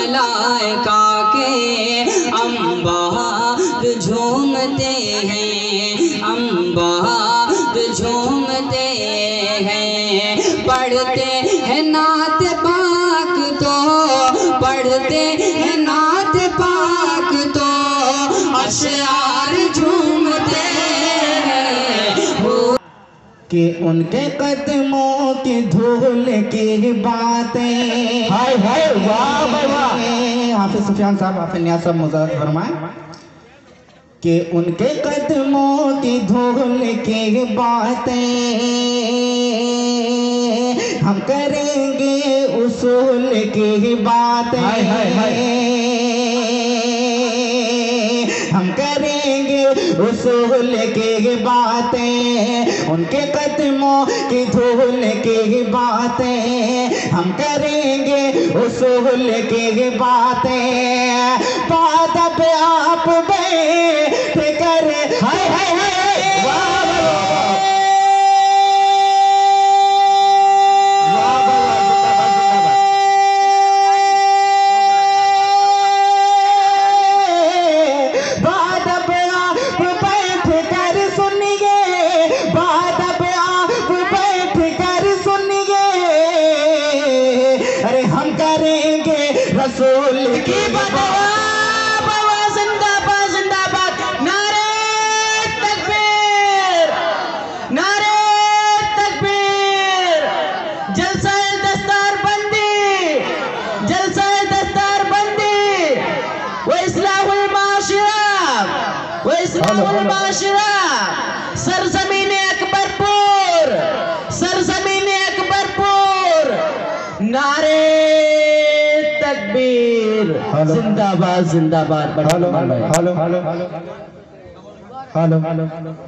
मलाइका के अंबार झूमते हैं, अंबार झूमते हैं। पढ़ते हैं नात पाक तो, पढ़ते हैं नात पाक तो अशआर झूमते हैं। कि उनके कदमों की धूल की बातें, हाय हाय वाह वाह। हाफिज सुफियान साहब, हाफिज नियाज़ साहब मुज़ाहर फरमाएं कि उनके कदमों की धूल की बातें हम करेंगे उसूल की बातें, हाय हाय हाय। हम करेंगे उसूल की बातें, उनके कदमों की धूल की बातें हम करेंगे उसूल की बातें। पादब आप बैठ कर, हाय हाय हाय वाह रसूल की जिंदाबाद जिंदाबाद। नारे तकबीर, नारे तकबीर। जलसा दस्तार बंदी, जलसा दस्तार बंदी। वो इस्लाहुल माशिरा, वो इस्लाहुल माशिरा। सरजमीन अकबरपुर, सरजमीन अकबरपुर। नारे तकबीर, जिंदाबाद जिंदाबाद। Hello hello hello hello.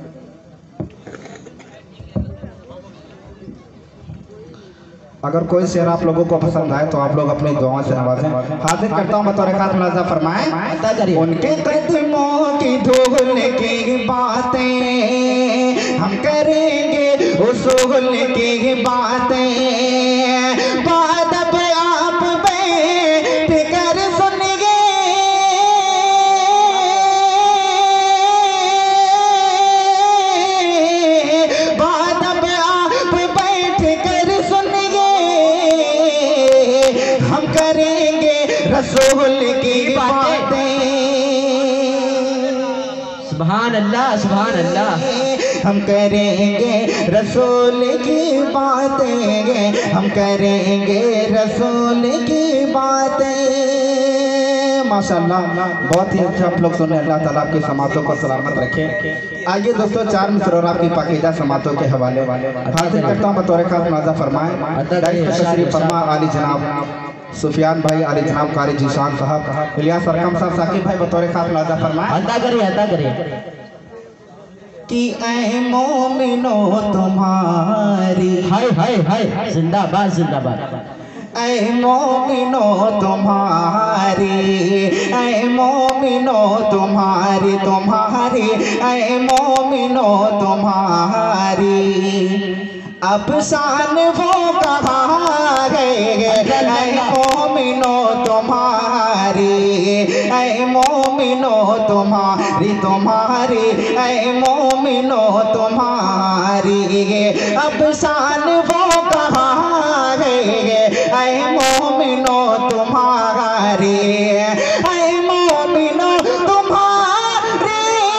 अगर कोई शेर आप लोगों को पसंद आए तो आप लोग अपनी दुआओं से नवाजें। हाजिर करता हूँ बतौर खास मुलाज़ा फरमाएं। उनके कदमों की धूल की बातें हम करेंगे उसूल की बातें। पादब आप बैठ कर सुनिए, पादब आप बैठ कर सुनिए। हम करेंगे रसूल की बातें। सुभान अल्लाह, सुभान अल्लाह। हम करेंगे रसूल की बातें, हम करेंगे रसूल की बातें। माशाअल्लाह, बहुत ही अच्छा आप लोग सुने। अल्लाह ताला आपकी समातों को सलामत रखे। आइए दोस्तों, 4 मिसर और आपकी पाकीज़ा समातों के हवाले हाजिर करता हूँ बतौर खास मुलाज़ा फरमाएं। तशरीफ फरमा आली जनाब सुफियान भाई, आली जनाब कारी जीशान साहब, इलियास अरकम साहब, साकिब भाई बतौर खास मुलाज़ा फरमाएं। अदा करिए, अदा करिए कि ऐ मोमिनो तुम्हारी, हाय हाय हाय, जिंदाबाद जिंदाबाद। ऐ मोमिनो तुम्हारी, ऐ मोमिनो तुम्हारी, तुम्हारी ऐ मोमिनो तुम्हारी अब शान वो कहाँ गए। ऐ मोमिनो तुम्हारी, ऐ मोमिनो तुम्हारी, तुम्हारी ऐ मोमिनो तुम्हारी अब शान वो कहाँ गए। ऐ मोमिनो तुम्हारी, ऐ मोमिनो तुम्हारी।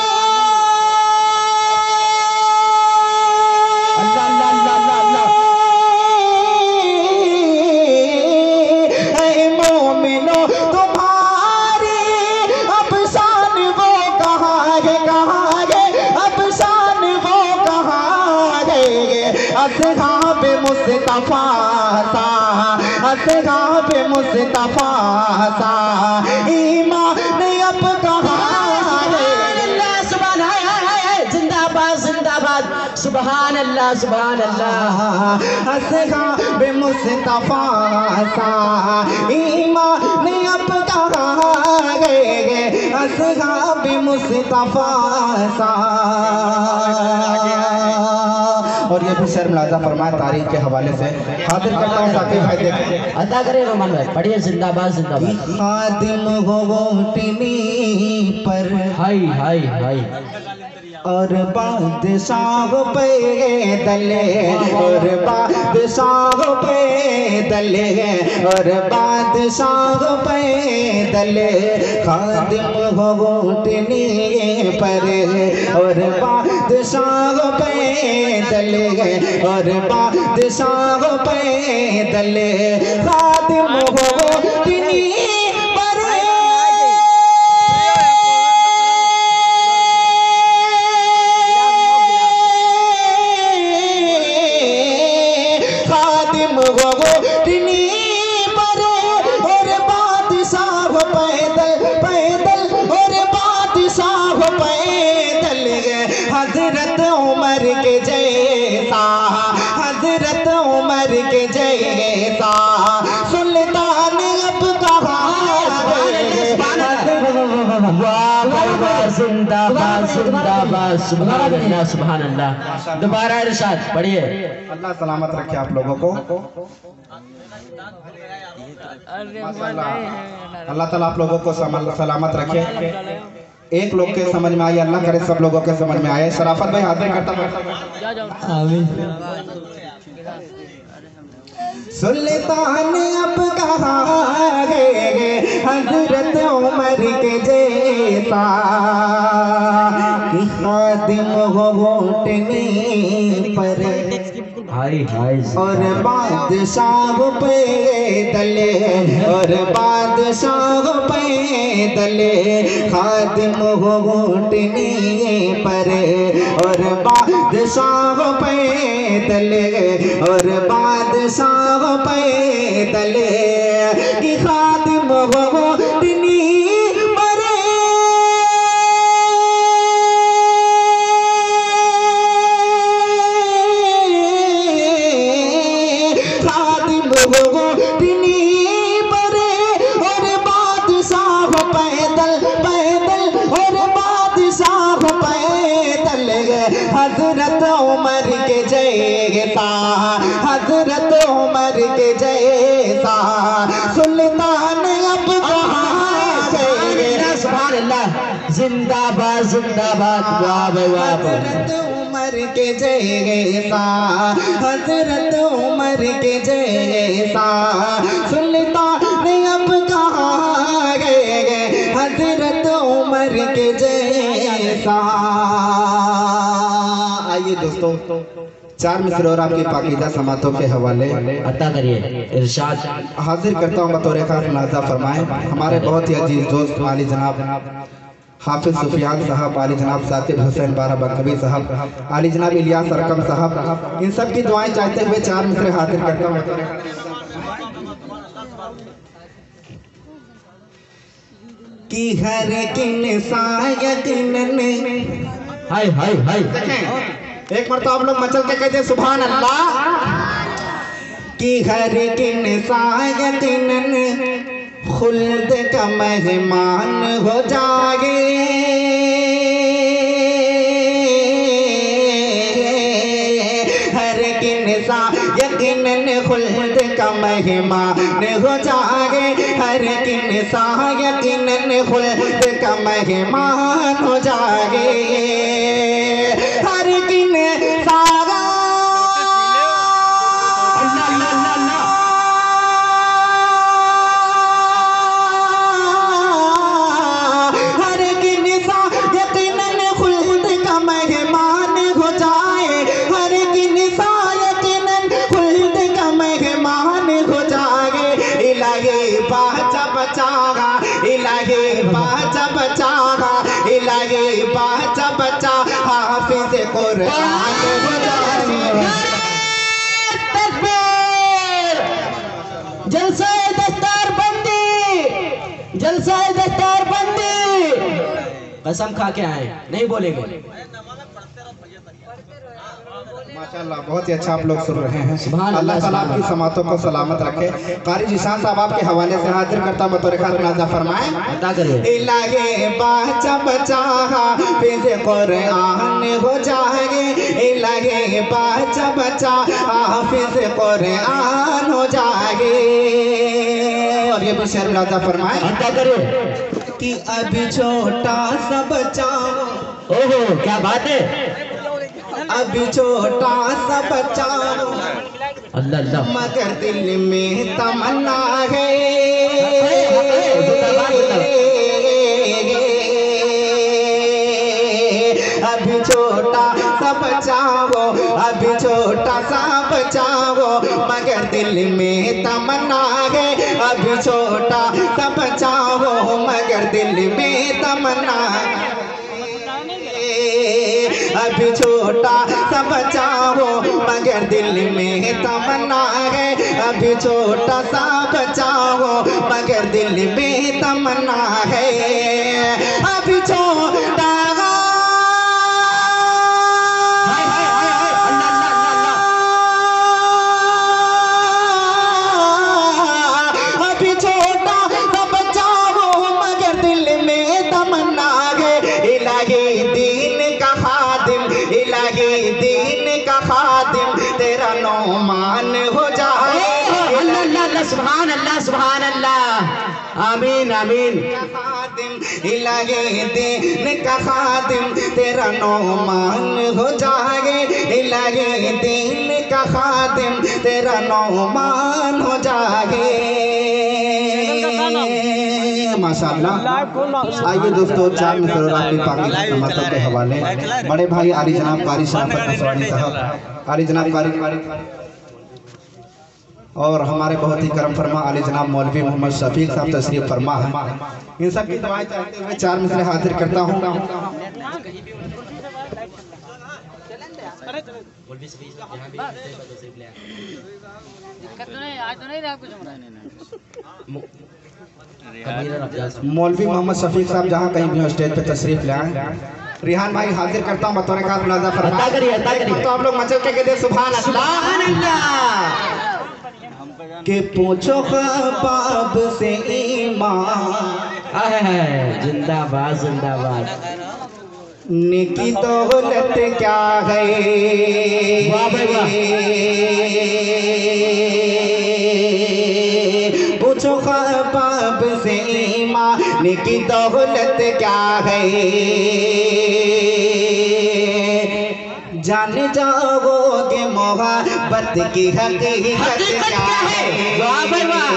ऐ मोमिनो तुम्हारी अब शान वो कहाँ गए, कहाँ गए अब शान वो कहाँ गए। असहाब मुस्तफा सा, असहाब मुस्तफा सा ईमान अब कहाँ गए। सुभान अल्लाह, जिंदाबाद जिंदाबाद। सुभान अल्लाह, सुभान अल्लाह। असहाब मुस्तफा सा ईमान अब कहाँ गए। असहाब मुस्तफा सा और ये भी शेर मुलाजा फरमाए तारीख के हवाले से। हाजिर करता हूँ साकिब भाई, देखें अदा करें रोमान भाई, पढ़िए जिंदाबाद जिंदाबाद। खादिम हो वोटनी पर हाय हाय हाय और बादशाह पे दले और बादशाह पे दले और बादशाह पे दले खादिम हो वोटनी पर और बादशाह पे दले और बादशाह पे दले खादिम हो वोटनी पर खादिम हो वोटनी पर और बादशाह पैदल पैदल और बादशाह पैदल हजरत उमर के जैसा हजरत उमर के जैसा सुल्तान अब कहाँ जिंदाबाद जिंदाबाद सुभान अल्लाह सुभान अल्लाह। दोबारा इरशाद पढ़िए। अल्लाह सलामत रखे आप लोगों को। अल्लाह ताला आप लोगों को सलामत रखे। एक लोग के समझ में आए, अल्लाह करे सब लोगों के समझ में आए। शराफत भाई हाजिर करता आमीन। सुल्तान अब कहाँ गए हजरत उमर के जैसा कि खादिम हो वोटनी पर हाय हाय और बादशाह पे दले और बादशाह पे दले खादिम हो वोटनी पर और बादशाह पे दले और बादशाह पे दले कि खादिम हो वोटनी पर खादिम हो वोटनी पर और बादशाह पैदल पैदल और बादशाह पैदल हजरत उमर के जैसा हजरत उमर के जैसा सुल्तान अब कहाँ गए। सुभान अल्लाह जिंदाबाद जिंदाबाद। वाह भाई वाह। हजरत उमर के जैसा हजरत उमर के जैसा सुल्तान अब कहाँ गए हजरत उमर के जैसा। आइए दोस्तों, चार मिसरे और आपकी पाकीज़ा समातों के हवाले अता करिए इरशाद। हाजिर करता हूँ बतौर खास मुलाजा फरमाएं हमारे बहुत ही अजीज दोस्त आली जनाब हाफिज सुफियान साहब, आली जनाब साकिब हुसैन बारा बकवी साहब, आली जनाब इलियास अरकम साहब, इन सब की दुआएं चाहते हुए चार मिसरे हाजिर करता हूँ। कि हर किन सायकिन हाय हाय हाय। एक मरतबा आप लोग मचल के कहते सुभान अल्लाह। कि हर किन सायकिन खुल्द का मेहमान हो जागे हर किन सायकिन खुल्द का मेहमान हो जागे हर किन सायकिन खुल्द का मेहमान हो जागे हर किन सागा हर किन सायकिन खुल्द का मेहमान हो जाए हर किन सायकिन खुल्द का मेहमान हो जाए। इलाही बाचा बचागा इलाही बाचा बचागा इलाही बाचा बचा हाफिज कुरान हो जाए। तकबीर। जलसा दस्तार बंदी जलसा दस्तार बंदी। कसम खा के आए नहीं बोलेंगे। माशाअल्लाह बहुत ही अच्छा आप लोग सुन रहे हैं। अल्लाह ताला आपकी समातों को सलामत रखे। कारी जिशान साहब आपके हवाले से हाजिर करता बतौर खास मुनाजा फरमाएं। अता करिए। इलागे बाचा बचा हाफिज़ कुरान हो जाएंगे, इलागे बाचा बचा हाफिज़ कुरान हो जाएंगे। और ये भी शेर मुनाजा फरमाएं। अता करिए कि अभी छोटा सा बच्चा, ओहो क्या बात है, अभी छोटा सा बच्चा अल्लाह अल्लाह मगर दिल में तमन्ना है। अभी छोटा सा बच्चा वो, अभी छोटा सा बच्चा वो मगर दिल में तमन्ना है। अभी छोटा सा बच्चा वो मगर दिल में तमन्ना है। अभी छोटा सा बच्चा हो मगर दिल में तमन्ना है। अभी छोटा सा बच्चा हो मगर दिल में तमन्ना है। अभी छोटा अभी छोटा सा बच्चा हो मगर दिल में तमन्ना है। इलाही दीन का खादिम, इलाही दीन का खादिम तेरा नौमान हो जाए। अल्लाह अल्लाह सुभान अल्लाह सुभान अल्लाह आमीन आमीन। खादिम इलाही दीन का खादिम तेरा नौमान हो जाए। इलाही दीन का खादिम तेरा नौमान हो जाए। माशाअल्लाह। आइए दोस्तों चार मिसर आपकी पाकी समातों के हवाले बड़े भाई आली जनाब कारी शराफत नसवानी साहब, आली जनाब कारी और हमारे बहुत ही करम फरमा आली जनाब मौलवी मोहम्मद शफीक साहब तशरीफ फरमा है। इन सब की दुआएं चाहते हुए चार मिसरे हाजिर करता हूँ। मौलवी मोहम्मद शफीक साहब जहाँ कहीं भी स्टेज पे तशरीफ ले आए। रिहान भाई हाजिर करता हूँ बतौर खास मुनाजा फरमा। तो आप लोग मचल के कहते सुभान अल्लाह के पूछो ख्वाब से ईमान है जिंदाबाद जिंदाबाद। नेकी दौलत क्या है, वाह भाई वाह। पूछो ख्वाब से ईमान नेकी दौलत क्या है। जान जाओगे मोहब्बत की हकीकत क्या है। वाह भाई वाह।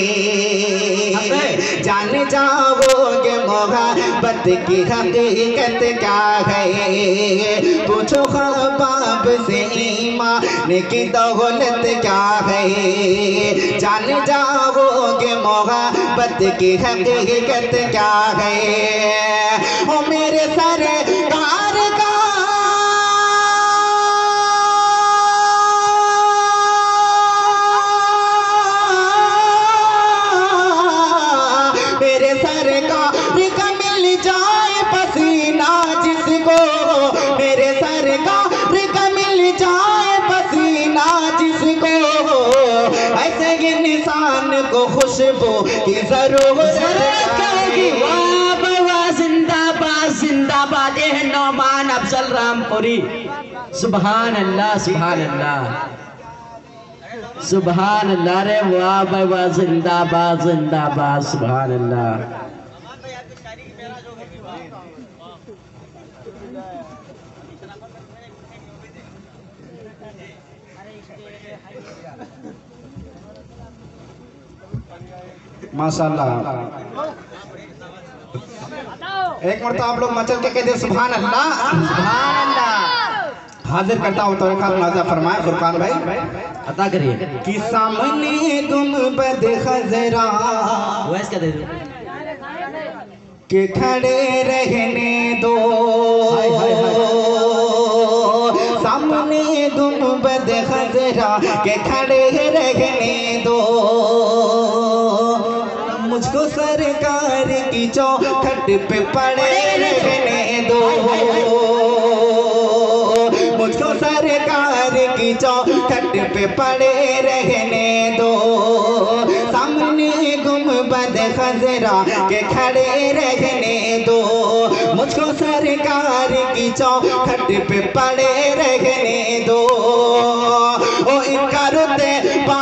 जान जाओगे मोहब्बत की हकीकत क्या है। पूछो ख्वाब से ईमान की दौलत क्या है। जान जाओगे मोहब्बत की हकीकत क्या है। ओ मेरे सरकार का मिल जाए पसीना जिसको, मेरे सरकार का मिल जाए पसीना जिसको, ऐसे इंसान को खुशबू की जरूरत होगी। वाह वाह जिंदाबाद जिंदाबाद। ये है नौमान अफजल रामपुरी। सुभान अल्लाह सुभान अल्लाह सुभान अल्लाह। रे वाह भाई वाह जिंदाबाद जिंदाबाद सुभान अल्लाह। माशाअल्लाह। एक मरतबा आप लोग मचल के कहते सुभान अल्लाह सुभान अल्लाह। हाजिर करता हूँ तो मुनाजा फरमाए फुरकान भाई। अता करिए कि सामने गुंबद खजरा वैसे दे दो के खड़े रहने दो। सामने गुंबद खजरा के खड़े रहने दो। मुझको सरकार की चौखट पे पड़े रहने दो। मुझको सरकार की चौखट पे पड़े रहने दो, सामने गुंबद खजरा के खड़े रहने दो, मुझको सरकार की चौखट पे पड़े रहने दो। ओ इनका रुतबा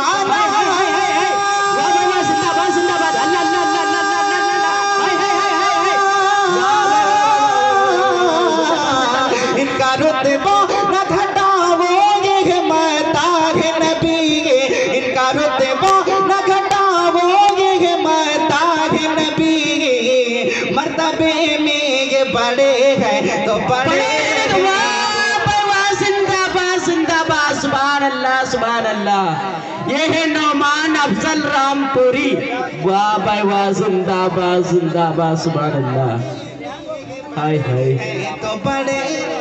रुतबा न घटाओ ये मताह नबी, इनका रुतबा न घटाओ ये मताह नबी, मर्तबे में ये बड़े हैं तो बड़े। जिंदाबाद जिंदाबाद, सुभान अल्लाह सुभान अल्लाह। ये है नौमान अफजल रामपुरी, वाह भाई वाह, जिंदाबाद जिंदाबाद, सुभान अल्लाह। हाय हाय तो बड़े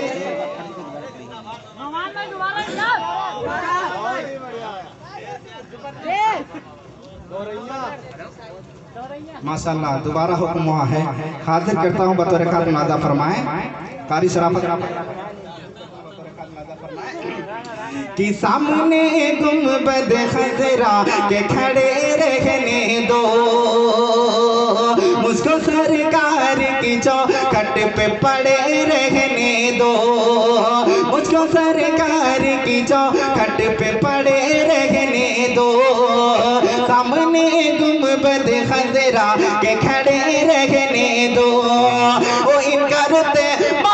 माशाअल्लाह। दोबारा हुक्म हुआ है, हाजिर करता हूँ बतौर खातिर नादा फरमाए कारी शराफत कि सामने गुंबद खजरा के खड़े रहने दो, मुझको सरकार की चौखट पे पड़े रहने दो, मुझको सरकार की चौखट पे पड़े रहने दो, सामने गुंबद खजरा के खड़े रहने दो। ओ इनका रुतबा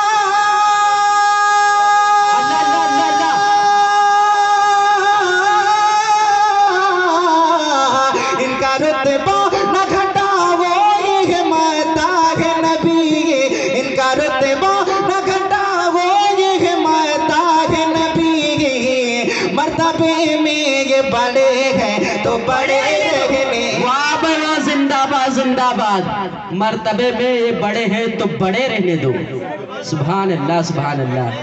रुतबा न घटाओ ये मताह नबी, इनका रुतबा न घटाओ ये मताह नबी, मर्तबे में ये बड़े हैं तो बड़े रहने। वाह वाह, जिंदाबाद जिंदाबाद, मर्तबे में ये बड़े हैं तो बड़े रहने दो, सुभान अल्लाह सुभान अल्लाह।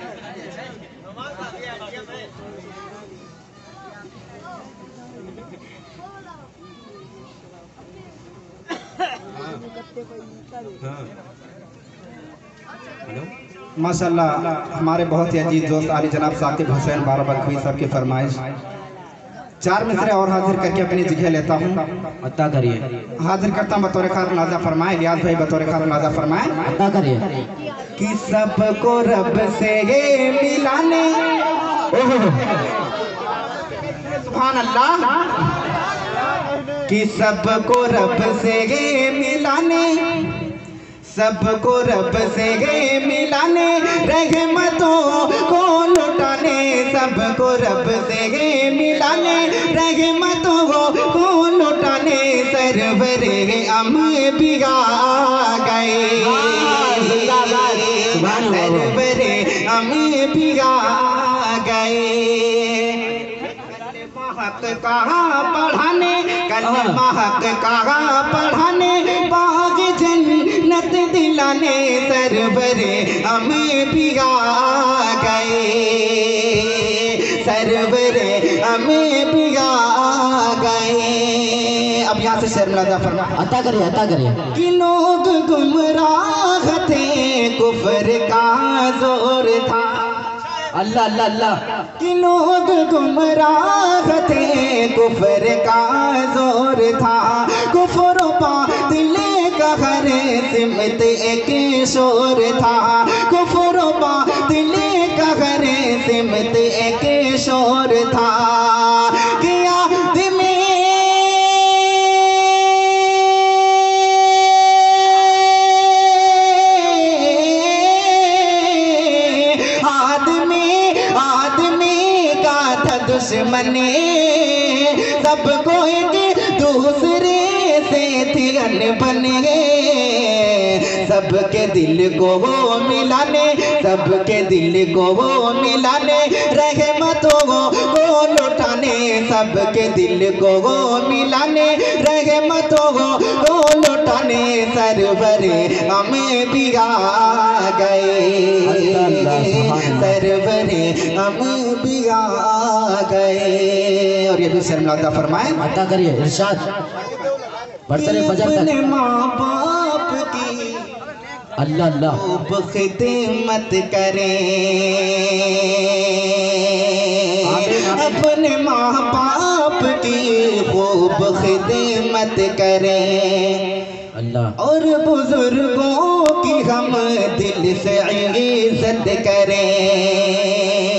माशाअल्लाह, हमारे बहुत ही अजीज दोस्त आली जनाब साकिब हुसैन बारा बलखवी साहब की फरमाइश, 4 मिसरे और हाजिर करके अपनी जगह लेता हूँ, अता करिए। हाजिर करता हूँ बतौर खातिर नादा फरमाए, लियाज भाई बतौर खातिर नादा फरमाए, अता करिए। कि सबको रब से ये मिलाने, सुभान अल्लाह, कि सबको रब से ये मिलाने, सबको रब से ये मिलाने, रहमतों को लुटाने, सबको रब से ये मिलाने, रहमतों को लुटाने, सरवरे अंबिया गए, सरवरे अंबिया गए, महक कहाँ पढ़ाने, कलमा हक कहाँ पढ़ाने, बाग जन्नत दिलाने, सरवरे अंबिया गए, सरवरे अंबिया गए। अब यहाँ से शेर मिलादा फरमा, अता करिए अता करिए। कि लोग गुमराह थे, कुफ्र का जोर था, अल्लाह अल्लाह अल्लाह, कि लोग गुमराह थे, कुफ्र का जोर था, कुफ्र बातिल का हर सिमत एक शोर था, कुफ्र बातिल का हर सिमत एक शोर था, कि आदमी दुश्मने, सबको एक दूसरे से थी अनबन, सबके दिल को वो मिलाने, सबके दिल को वो मिलाने, रहमतों को लुटाने, सबके दिल को वो मिलाने, रहमतों को लुटाने, सरवरे अंबिया गए, सरवरे अंबिया गए। और ये भी शर्मलादा फरमाए, अता करिए इरशाद, बरसरे फजर तक माँ बाप की अल्लाह अल्लाह खिदमत करें, अपने माँ बाप की खूब खिदमत करें अल्लाह। और बुजुर्गों की हम दिल से इज्जत करें।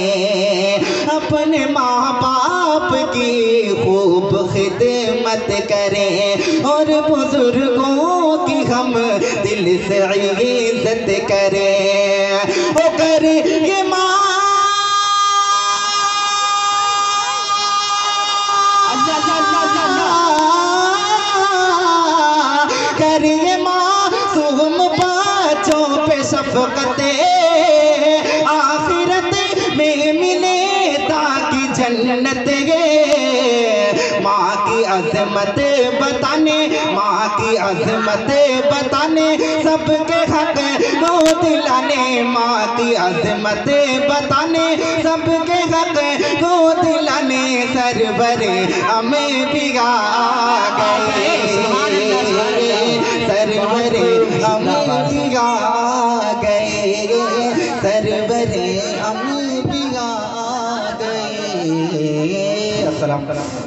अपने माँ बाप की खूब खिदमत करें और बुजुर्गों की हम दिल से इज्जत करें। ओ करें माँ करिए मासूम बच्चों पे शफ़क़त, आखिरत में मिले ताकि जन्नत गे। माँ की अज़मत बताने, माँ की अज़मत बताने, सबके हक को दिलाने। माँ की अज़मत बताने, सबके हक को दिलाने। सरवर हमें भी आ गए, सरवर हमें भी आ गए, सरवर हमें भी आ गए। अस्सलाम वालेकुम।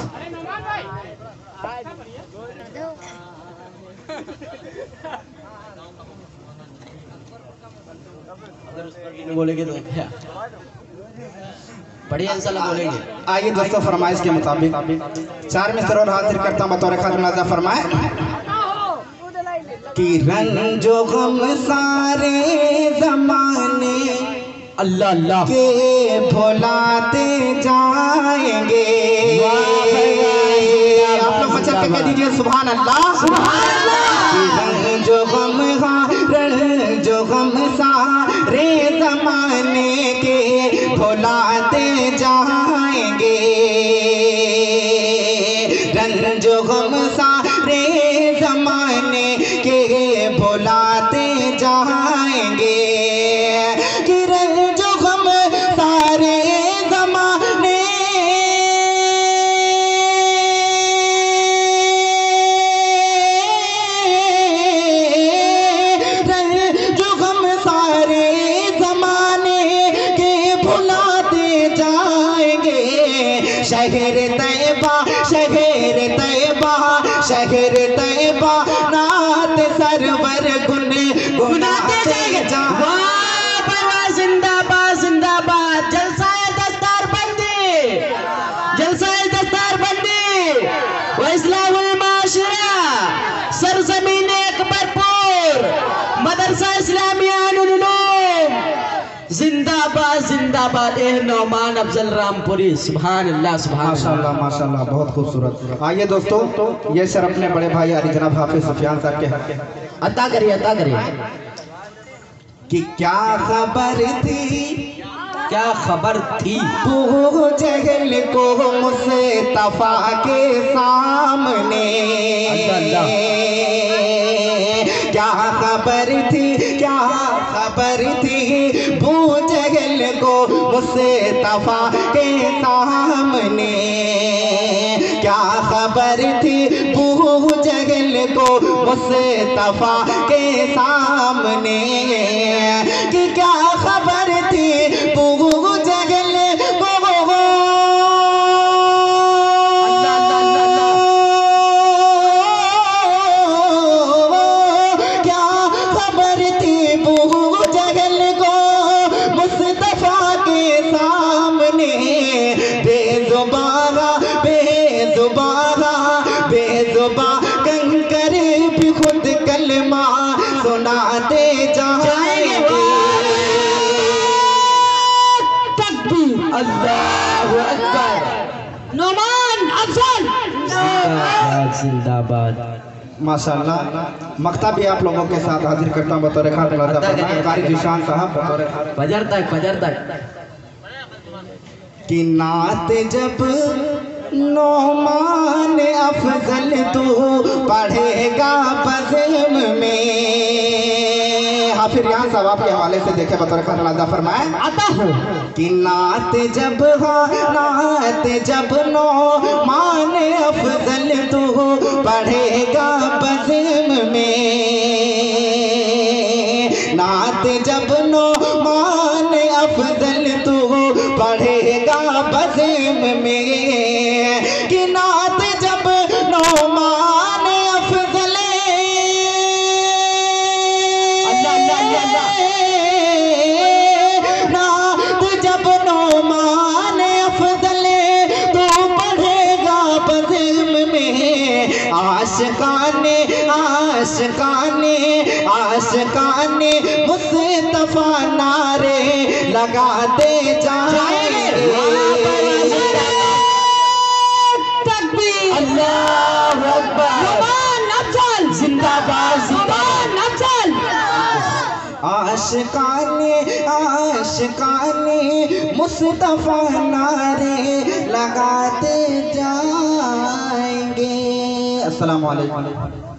बोलेंगे तो क्या बढ़िया इंशाल्लाह बोलेंगे। आइए दोस्तों, फरमाइश के मुताबिक 4 मिसर और हाजिर करता हूँ बतौर खातिम फरमाए कि रंजो गम सारे ज़माने अल्लाह अल्लाह के भुलाते जाएंगे। आप लोग बचत के कह दीजिए सुभान अल्लाह, सुभान अल्लाह। जो गम जो गम सारे ज़माने के भुलाते जाएंगे। जो गम सारे ज़माने के भुलाते जाएंगे। जो गम सारे ज़माने जो गम सारे ज़माने के भुलाते जाएंगे। शहर तैयबा, शहर तैयबा, शहर तैयबा नात सरवर गुन गुनाते जाएंगे। जिंदाबाद जिंदाबाद। जलसाए दस्तार बंदी, जलसाए दस्तार बंदी व इस्लाहुल माशरा, सरजमीन अकबरपुर, मदरसा इस्लामिया अनुल उलूम, जिंदाबाद जिंदाबाद। नौमान अफजल रामपुरी। सुभान अल्लाह, सुभान माशाल्लाह माशाल्लाह, बहुत खूबसूरत। आइए दोस्तों, ये सर अपने बड़े भाई अली जनाब हाफिज सुफियान साहब के अता करिए, अता करिए। कि क्या खबर थी, क्या खबर थी वो जहल को मुस्तफा के सामने। क्या खबर थी, क्या खबर थी वो जहल को मुस्तफा के सामने। क्या खबर थी वो जहल को मुस्तफा के सामने। कि क्या खबर थी वो जहल को, क्या खबर थी वो जहल को मुस्तफा के सामने। बेजुबान बेजुबान बेजुबान कंकर भी खुद कलमा सुनाते जाएंगे। तकबीर, अल्लाहु अकबर। नौमान अफजल जिंदाबाद जिंदाबाद। माशाल्लाह। मक्ता भी आप लोगों के साथ हाजिर करता हूँ बतौर कारी जिशान साहब बतौर फजर तक, फजर तक। कि नात जब नौमान अफजल तू पढ़ेगा बज़म में। हाफिज यहाँ साहब आपके हवाले से देखे बतौर खातिम फरमाए आता हूँ कि नात जब नात जब नौमान अफजल तू पढ़ेगा बज़म में। नात जब नौमान अफजल तू पढ़ेगा बज़म आशिकाने मुस्तफा नारे लगाते जाएंगे। अल्लाह अकबर, जिंदाबाद जिंदाबाद। आशिकाने मुस्तफा नारे लगाते जाएंगे। अस्सलाम वालेकुम।